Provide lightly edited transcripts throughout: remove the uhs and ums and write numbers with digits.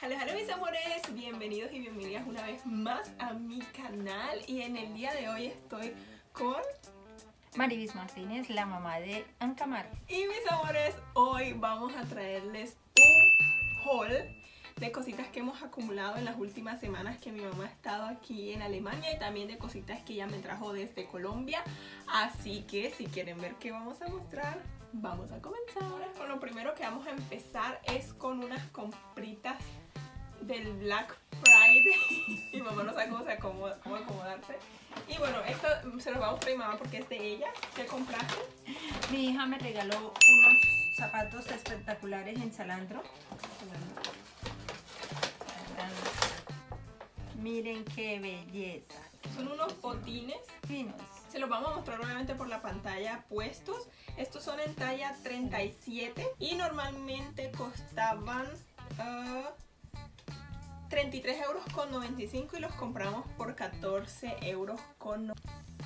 Hola mis amores, bienvenidos y bienvenidas una vez más a mi canal. Y en el día de hoy estoy con Marivis Martínez, la mamá de Ancamar. Y mis amores, hoy vamos a traerles un haul de cositas que hemos acumulado en las últimas semanas que mi mamá ha estado aquí en Alemania, y también de cositas que ella me trajo desde Colombia. Así que si quieren ver qué vamos a mostrar, vamos a comenzar. Con lo primero que vamos a empezar es con unas compritas del Black Friday. Mi mamá no sabe cómo acomodarse. Y bueno, esto se los vamos a mi mamá porque es de ella. ¿Qué compraste? Mi hija me regaló unos zapatos espectaculares en Salandro. Miren qué belleza. Son unos botines Finos. Se los vamos a mostrar obviamente por la pantalla puestos. Estos son en talla 37 y normalmente costaban 33,95 € y los compramos por 14,90 €.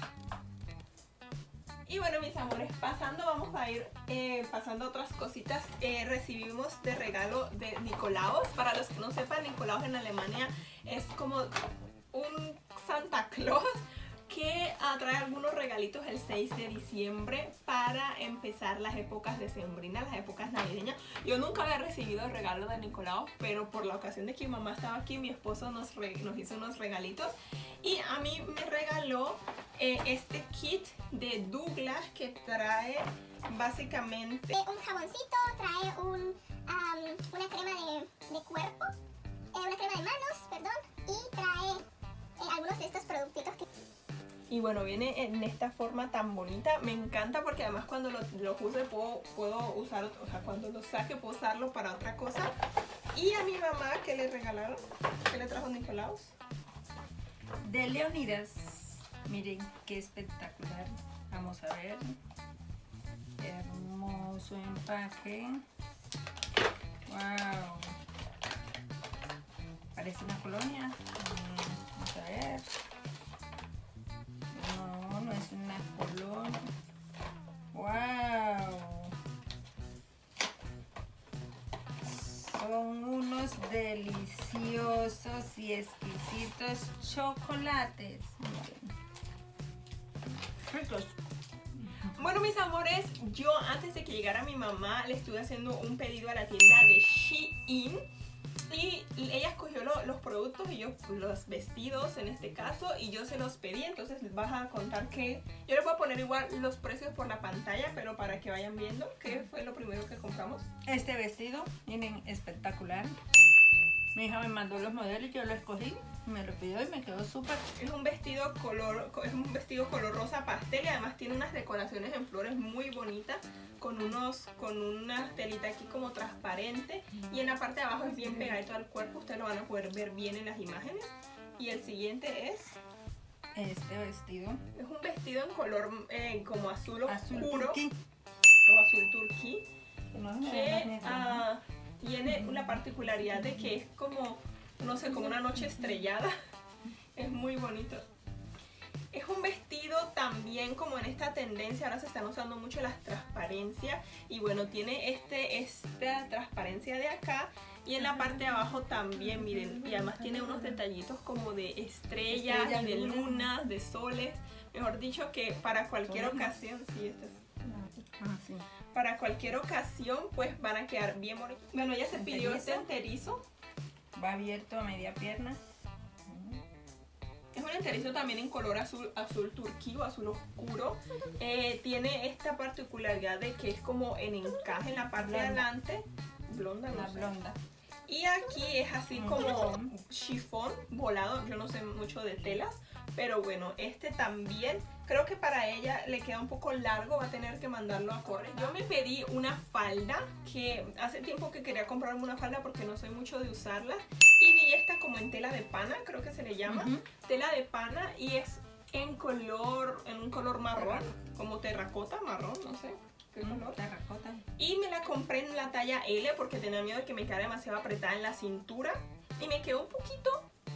Y bueno mis amores, vamos a ir pasando otras cositas. Recibimos de regalo de Nikolaus. Para los que no sepan, Nikolaus en Alemania es como un Santa Claus que trae algunos regalitos el 6 de diciembre para empezar las épocas decembrinas, las épocas navideñas. Yo nunca había recibido el regalo de Nikolaus, pero por la ocasión de que mi mamá estaba aquí, mi esposo nos hizo unos regalitos. Y a mí me regaló este kit de Douglas que trae básicamente un jaboncito, trae una crema de cuerpo, una crema de manos, perdón, y trae algunos de estos productitos que... Y bueno, viene en esta forma tan bonita. Me encanta porque además cuando lo use puedo usar, o sea, cuando lo saque puedo usarlo para otra cosa. Y a mi mamá, ¿qué le regalaron? ¿Qué le trajo Nikolaus? De Leonidas. Miren qué espectacular. Vamos a ver. Hermoso empaque. Wow. Parece una colonia. Vamos a ver. No es una colonia. ¡Wow! Son unos deliciosos y exquisitos chocolates. Miren. Ricos. Bueno mis amores, yo antes de que llegara mi mamá le estuve haciendo un pedido a la tienda de Shein. Y ella escogió los productos y yo los vestidos en este caso, y yo se los pedí. Entonces les vas a contar que yo les voy a poner igual los precios por la pantalla, pero para que vayan viendo qué fue lo primero que compramos. Este vestido, miren, espectacular. Mi hija me mandó los modelos, yo lo escogí, me lo pidió y me quedó súper. Es un vestido color rosa pastel, y además tiene unas decoraciones en flores muy bonitas, con una telita aquí como transparente, y en la parte de abajo es bien pegadito al cuerpo. Ustedes lo van a poder ver bien en las imágenes. Y el siguiente es este vestido. Es un vestido en color como azul oscuro, turquí. o azul turquí, que tiene una particularidad de que es como, no sé, como una noche estrellada. Es muy bonito. Es un vestido también como en esta tendencia, ahora se están usando mucho las transparencias, y bueno, tiene esta transparencia de acá, y en la parte de abajo también, miren, y además tiene unos detallitos como de estrellas y de lunas, de soles. Mejor dicho, que para cualquier ocasión, Sí. para cualquier ocasión pues van a quedar bien bonitos. Bueno, ella se pidió este enterizo. Va abierto a media pierna. Es un enterizo también en color azul turquí o azul oscuro. Tiene esta particularidad de que es como en encaje en la parte de adelante. Blonda, no sé. Blonda. Y aquí es así como chifón volado. Yo no sé mucho de telas, pero bueno, este también creo que para ella le queda un poco largo, va a tener que mandarlo a correr. Yo me pedí una falda, que hace tiempo que quería comprarme una falda porque no soy mucho de usarla, y vi esta como en tela de pana, creo que se le llama, tela de pana, y es en un color marrón, como terracota, marrón, no sé qué color. Terracota. Y me la compré en la talla L porque tenía miedo de que me quedara demasiado apretada en la cintura, y me quedó un poquito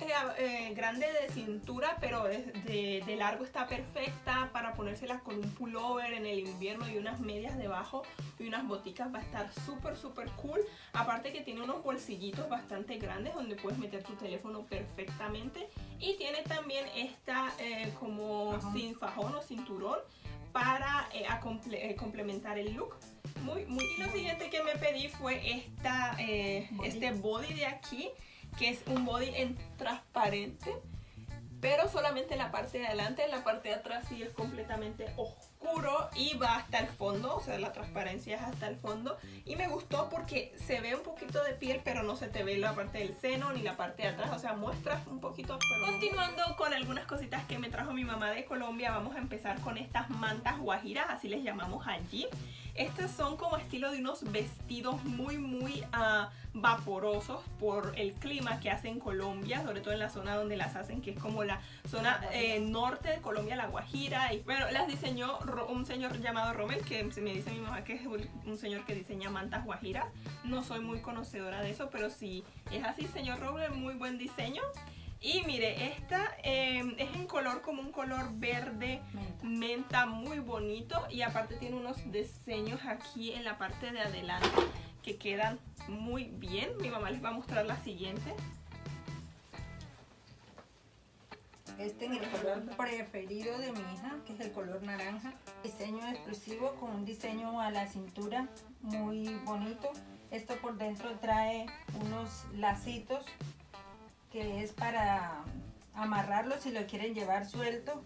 grande de cintura, pero de largo está perfecta para ponérsela con un pullover en el invierno y unas medias debajo y unas boticas. Va a estar súper cool. Aparte que tiene unos bolsillitos bastante grandes donde puedes meter tu teléfono perfectamente. Y tiene también esta como sin fajón o cinturón para complementar el look. Y lo siguiente que me pedí fue este body de aquí, que es un body en transparente, pero solamente en la parte de adelante. En la parte de atrás sí es completamente oscuro y va hasta el fondo, o sea, la transparencia es hasta el fondo. Y me gustó porque se ve un poquito de piel, pero no se te ve la parte del seno ni la parte de atrás, o sea, muestras un poquito. Pero continuando con algunas cositas que me trajo mi mamá de Colombia, vamos a empezar con estas mantas guajiras, así les llamamos allí. Estas son como estilo de unos vestidos muy vaporosos por el clima que hace en Colombia, sobre todo en la zona donde las hacen, que es como la zona norte de Colombia, La Guajira. Y bueno, las diseñó un señor llamado Rommel, que me dice mi mamá que es un señor que diseña mantas guajiras. No soy muy conocedora de eso, pero sí es así, señor Rommel, muy buen diseño. Y mire, esta es en color como un color verde menta muy bonito, y aparte tiene unos diseños aquí en la parte de adelante que quedan muy bien. Mi mamá les va a mostrar la siguiente. Este es el color preferido de mi hija, que es el color naranja. Diseño exclusivo con un diseño a la cintura muy bonito. Esto por dentro trae unos lacitos que es para amarrarlo si lo quieren llevar suelto.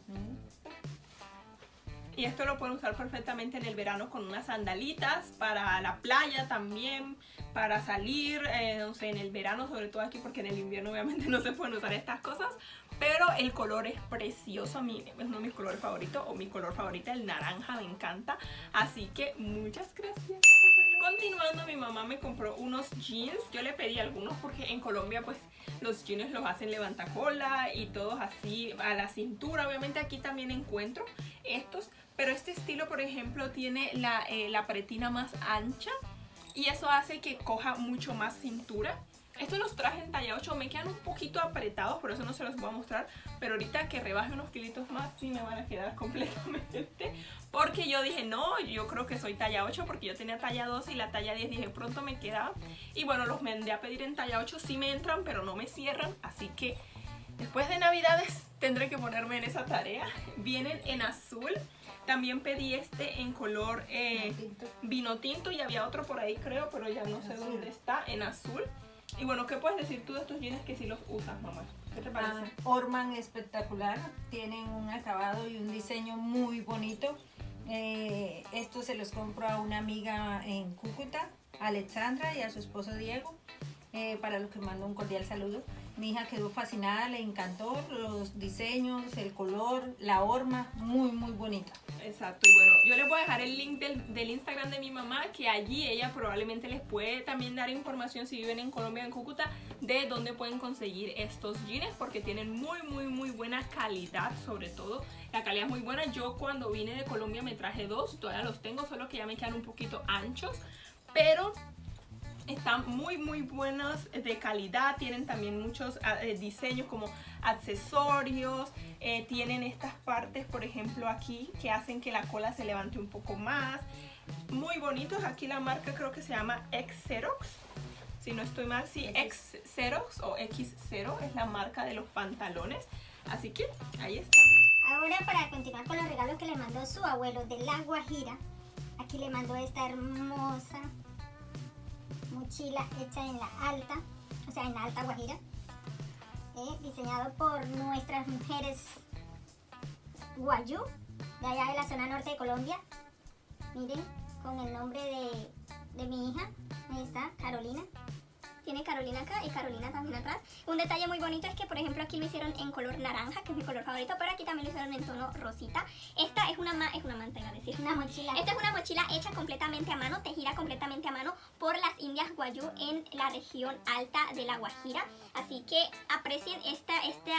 Y esto lo pueden usar perfectamente en el verano con unas sandalitas, para la playa también, para salir, no sé, en el verano sobre todo aquí, porque en el invierno obviamente no se pueden usar estas cosas. Pero el color es precioso, a mí es uno de mis colores favoritos, o mi color favorito, el naranja, me encanta. Así que muchas gracias. Continuando, mi mamá me compró unos jeans. Yo le pedí algunos porque en Colombia pues los jeans los hacen levantacola y todos así a la cintura. Obviamente aquí también encuentro estos, pero este estilo, por ejemplo, tiene la pretina más ancha y eso hace que coja mucho más cintura. Estos los traje en talla 8, me quedan un poquito apretados, por eso no se los voy a mostrar. Pero ahorita que rebaje unos kilitos más, sí me van a quedar completamente. Porque yo dije, no, yo creo que soy talla 8, porque yo tenía talla 2 y la talla 10 dije, pronto me quedaba. Y bueno, los mandé a pedir en talla 8, sí me entran, pero no me cierran. Así que después de Navidades tendré que ponerme en esa tarea. Vienen en azul. También pedí este en color vino tinto y había otro por ahí creo, pero ya no sé dónde está, en azul. Y bueno, ¿qué puedes decir tú de estos jeans que sí los usas, mamá? ¿Qué te parece? Orman espectacular, tienen un acabado y un diseño muy bonito. Estos se los compro a una amiga en Cúcuta, Alexandra, y a su esposo Diego, para los que mando un cordial saludo. Mi hija quedó fascinada, le encantó los diseños, el color, la horma, muy bonita. Exacto, y bueno, yo les voy a dejar el link del Instagram de mi mamá, que allí ella probablemente les puede también dar información si viven en Colombia, en Cúcuta, de dónde pueden conseguir estos jeans, porque tienen muy buena calidad. Sobre todo la calidad es muy buena. Yo cuando vine de Colombia me traje dos, todavía los tengo, solo que ya me quedan un poquito anchos, pero están muy buenos de calidad. Tienen también muchos diseños como accesorios. Tienen estas partes, por ejemplo, aquí, que hacen que la cola se levante un poco más. Muy bonitos. Aquí la marca creo que se llama X-Xerox, si no estoy mal. Sí, X-Xerox o X0 es la marca de los pantalones. Así que ahí está. Ahora, para continuar con los regalos que le mandó su abuelo de La Guajira, aquí le mandó esta hermosa mochila hecha en la alta, o sea, en la Alta Guajira, diseñado por nuestras mujeres guayú, de allá de la zona norte de Colombia. Miren, con el nombre de mi hija, ahí está, Carolina. Tiene Carolina acá y Carolina también atrás. Un detalle muy bonito es que, por ejemplo, aquí lo hicieron en color naranja, que es mi color favorito, pero aquí también lo hicieron en tono rosita. Esta es una manta, iba a decir. Una mochila. Esta es una mochila hecha completamente a mano, tejida completamente a mano por las indias guayú en la región alta de La Guajira. Así que aprecien esta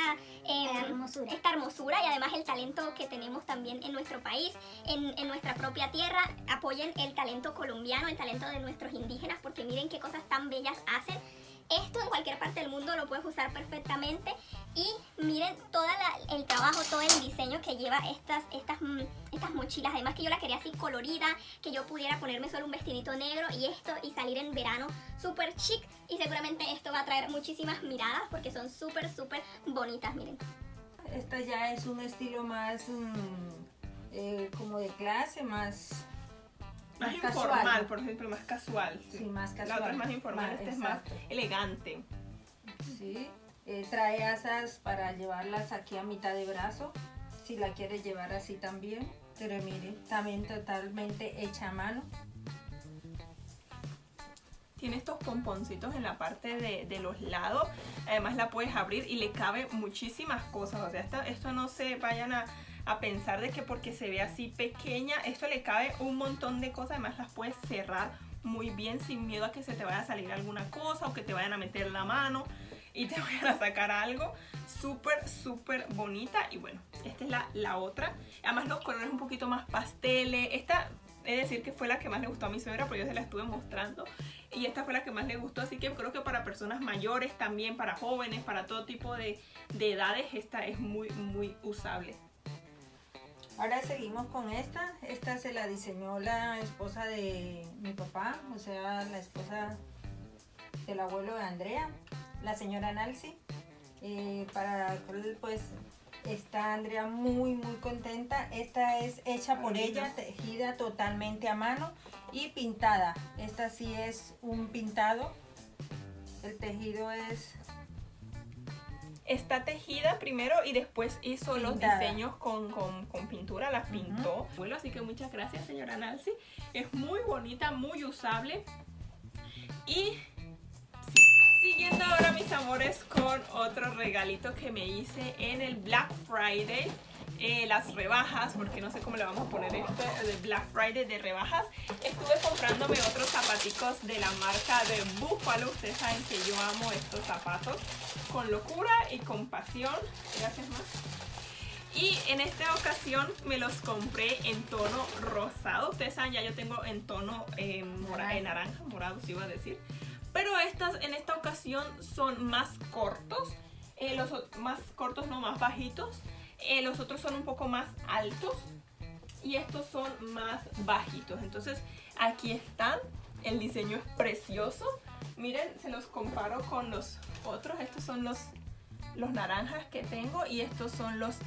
hermosura y además el talento que tenemos también en nuestro país, en nuestra propia tierra. Apoyen el talento colombiano, el talento de nuestros indígenas, porque miren qué cosas tan bellas hacen. Esto en cualquier parte del mundo lo puedes usar perfectamente. Y miren todo el trabajo, todo el diseño que lleva estas mochilas. Además que yo la quería así colorida, que yo pudiera ponerme solo un vestidito negro y esto y salir en verano súper chic. Y seguramente esto va a traer muchísimas miradas porque son súper bonitas, miren. Esta ya es un estilo más como de clase, más informal, casual. por ejemplo, más casual. Sí, más casual. La otra es más informal, esta es más exacto. elegante. Sí, trae asas para llevarlas aquí a mitad de brazo, si la quieres llevar así también. Pero mire, también totalmente hecha a mano. Tiene estos pomponcitos en la parte de los lados. Además la puedes abrir y le cabe muchísimas cosas. O sea, esto no se vayan a pensar de que porque se ve así pequeña, esto le cabe un montón de cosas. Además las puedes cerrar muy bien sin miedo a que se te vaya a salir alguna cosa o que te vayan a meter la mano y te vayan a sacar algo. Súper bonita. Y bueno, esta es la otra. Además los colores un poquito más pasteles. Esta, es decir, que fue la que más le gustó a mi suegra, porque yo se la estuve mostrando. Y esta fue la que más le gustó, así que creo que para personas mayores también, para jóvenes, para todo tipo de edades, esta es muy usable. Ahora seguimos con esta. Esta se la diseñó la esposa de mi papá, o sea, la esposa del abuelo de Andrea, la señora Nancy. Para pues está Andrea muy contenta. Esta es hecha por ella, tejida totalmente a mano y pintada. Esta sí es un pintado. El tejido Está tejida primero y después hizo pintada. Los diseños con pintura, las pintó. Bueno, así que muchas gracias, señora Nancy. Es muy bonita, muy usable. Y sí, siguiendo ahora, mis amores, con otro regalito que me hice en el Black Friday. Las rebajas, porque no sé cómo le vamos a poner esto, de Black Friday de rebajas. Estuve comprándome otros zapaticos de la marca de Buffalo. Ustedes saben que yo amo estos zapatos con locura y con pasión. Gracias, más. Y en esta ocasión me los compré en tono rosado. Ustedes saben, ya yo tengo en tono naranja, morado sí iba a decir. Pero en esta ocasión son más cortos. Más cortos, no, más bajitos. Los otros son un poco más altos y estos son más bajitos. Entonces aquí están, el diseño es precioso. Miren, se los comparo con los otros. Estos son los naranjas que tengo y estos son los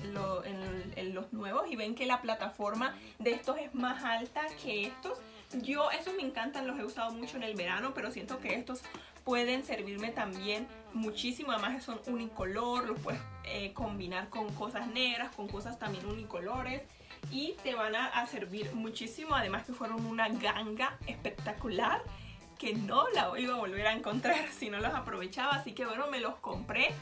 nuevos. Y ven que la plataforma de estos es más alta que estos. Esos me encantan, los he usado mucho en el verano, pero siento que estos pueden servirme también muchísimo. Además son unicolor, los puedes combinar con cosas negras, con cosas también unicolores y te van a servir muchísimo. Además que fueron una ganga espectacular que no la iba a volver a encontrar si no los aprovechaba. Así que bueno, me los compré.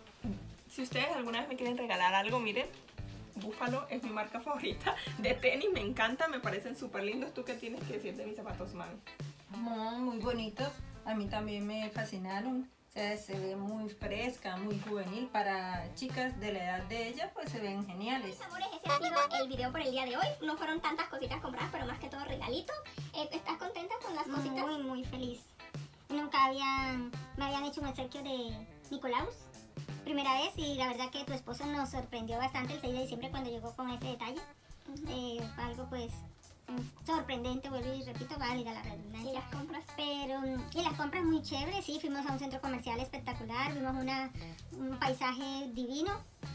Si ustedes alguna vez me quieren regalar algo, miren, Buffalo es mi marca favorita de tenis, me encanta, me parecen súper lindos. ¿Tú qué tienes que decir de mis zapatos, mami? muy bonitos, a mí también me fascinaron. O sea, se ve muy fresca, muy juvenil. Para chicas de la edad de ella, pues se ven geniales. Amores, ese ha sido el video por el día de hoy. No fueron tantas cositas compradas, pero más que todo regalitos. ¿Estás contenta con las cositas? Muy feliz. Nunca me habían hecho un obsequio de Nicolaus. Primera vez, y la verdad que tu esposo nos sorprendió bastante el 6 de diciembre cuando llegó con ese detalle. Fue algo pues sorprendente, vuelvo y repito, válida la redundancia. ¿Y las compras? Y las compras muy chéveres, sí, fuimos a un centro comercial espectacular, vimos un paisaje divino.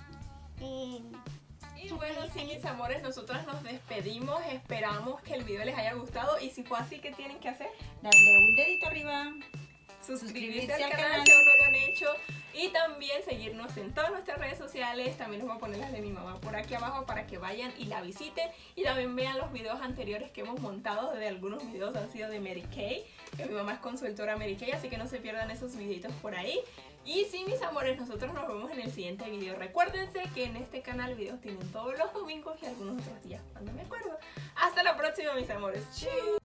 Y bueno, sí, mis amores, nosotras nos despedimos, esperamos que el video les haya gustado y si fue así, ¿qué tienen que hacer? Darle un dedito arriba, Suscribirse al canal si aún no lo han hecho y también seguirnos en todas nuestras redes sociales. También les voy a poner las de mi mamá por aquí abajo para que vayan y la visiten y también vean los videos anteriores que hemos montado. De algunos videos han sido de Mary Kay, que mi mamá es consultora Mary Kay, así que no se pierdan esos videitos por ahí. Y sí, mis amores, nosotros nos vemos en el siguiente video. Recuérdense que en este canal videos tienen todos los domingos y algunos otros días cuando me acuerdo. Hasta la próxima, mis amores. ¡Chau!